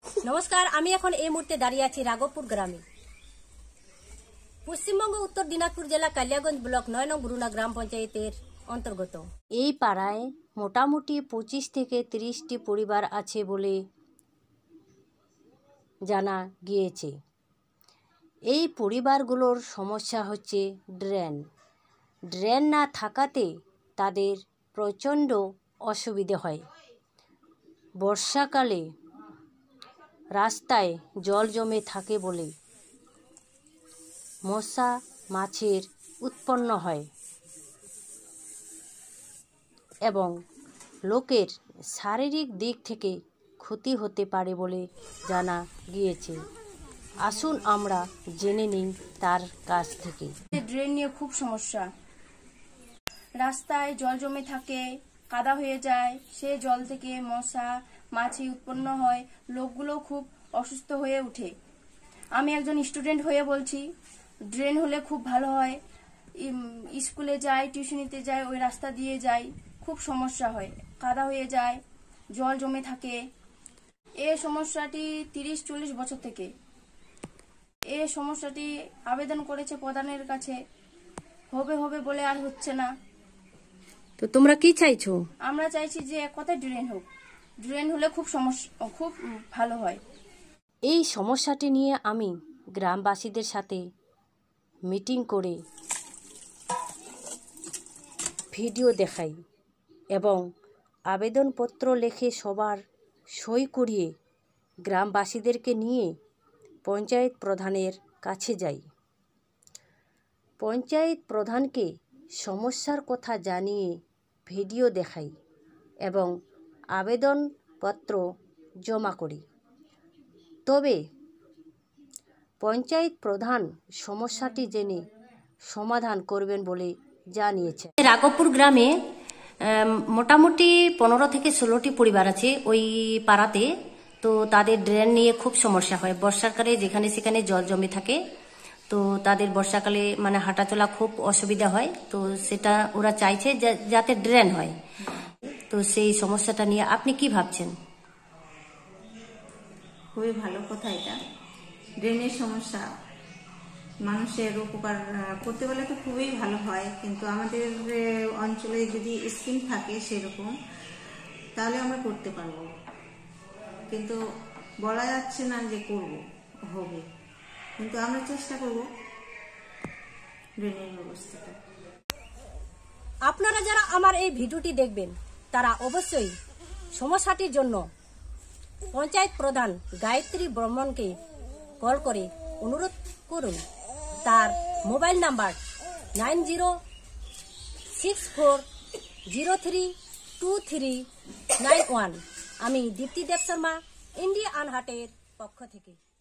নমস্কার, আমি এখন এই মুহূর্তে দাঁড়িয়ে আছি রাঘবপুর গ্রামে। পশ্চিমবঙ্গ উত্তর দিনাজপুর জেলা কালিয়াগঞ্জ ব্লক 9 নং বরুণা গ্রাম পঞ্চায়েতের অন্তর্গত। এই পাড়ায় মোটামুটি 25 থেকে 30টি পরিবার আছে বলে জানা গিয়েছে। এই পরিবারগুলোর সমস্যা হচ্ছে ড্রেন না থাকাতে তাদের প্রচণ্ড অসুবিধে হয়। বর্ষাকালে রাস্তায় জল জমে থাকে বলে মশা মাছির উৎপন্ন হয় এবং লোকের শারীরিক দিক থেকে ক্ষতি হতে পারে বলে জানা গিয়েছে। আসুন আমরা জেনে নিই তার কাছ থেকে। ড্রেন নিয়ে খুব সমস্যা। রাস্তায় জল জমে থাকে, কাদা হয়ে যায়, সেই জল থেকে মশা মাছি উৎপন্ন হয়, লোকগুলো খুব অসুস্থ হয়ে ওঠে। আমি একজন স্টুডেন্ট হয়ে বলছি, ড্রেন হলে খুব ভালো হয়। স্কুলে যাই, টিউশনিতে যাই, ওই রাস্তা দিয়ে যাই, খুব সমস্যা হয়, কাদা হয়ে যায়, জল জমে থাকে। এই সমস্যাটি 30-40 বছর থেকে এই সমস্যাটি আবেদন করেছে প্রধানের কাছে, হবে বলে আর হচ্ছে না। তো তোমরা কি চাইছো? আমরা চাইছি যে এক কথায় ড্রেন হোক, ড্রেন হলে খুব ভালো হয়। এই সমস্যাটি নিয়ে আমি গ্রামবাসীদের সাথে মিটিং করে ভিডিও দেখাই এবং আবেদনপত্র লিখে সবার সই করিয়ে গ্রামবাসীদেরকে নিয়ে পঞ্চায়েত প্রধানের কাছে যাই। পঞ্চায়েত প্রধানকে সমস্যার কথা জানিয়ে ভিডিও দেখাই এবং আবেদনপত্র জমা করি। তবে পঞ্চায়েত প্রধান সমস্যাটি জেনে সমাধান করবেন বলে জানিয়েছে। রাঘবপুর গ্রামে মোটামুটি 15 থেকে 16টি পরিবার আছে ওই পাড়াতে। তো তাদের ড্রেন নিয়ে খুব সমস্যা হয়। বর্ষাকালে যেখানে সেখানে জল জমে থাকে, তো তাদের বর্ষাকালে মানে হাঁটাচলা খুব অসুবিধা হয়। তো সেটা ওরা চাইছে যাতে ড্রেন হয়। তো সেই সমস্যাটা নিয়ে আপনি কি ভাবছেন? খুবই ভালো কথা এটা। ড্রেনের সমস্যা মানুষের উপকার করতে বলে তো খুবই ভালো হয়, কিন্তু আমাদের অঞ্চলে যদি স্কিম থাকে সেরকম, তাহলে আমরা করতে পারবো, কিন্তু বলা যাচ্ছে না যে হবে, কিন্তু আমরা চেষ্টা করব ড্রেনের ব্যবস্থাটা। আপনারা যারা আমার এই ভিডিওটি দেখবেন তারা অবশ্যই সমস্যাটির জন্য পঞ্চায়েত প্রধান গায়ত্রী বর্মনকে কল করে অনুরোধ করুন। তার মোবাইল নাম্বার 9064032391। আমি দীপ্তি দেবশর্মা, ইন্ডিয়া আনহাটের পক্ষ থেকে।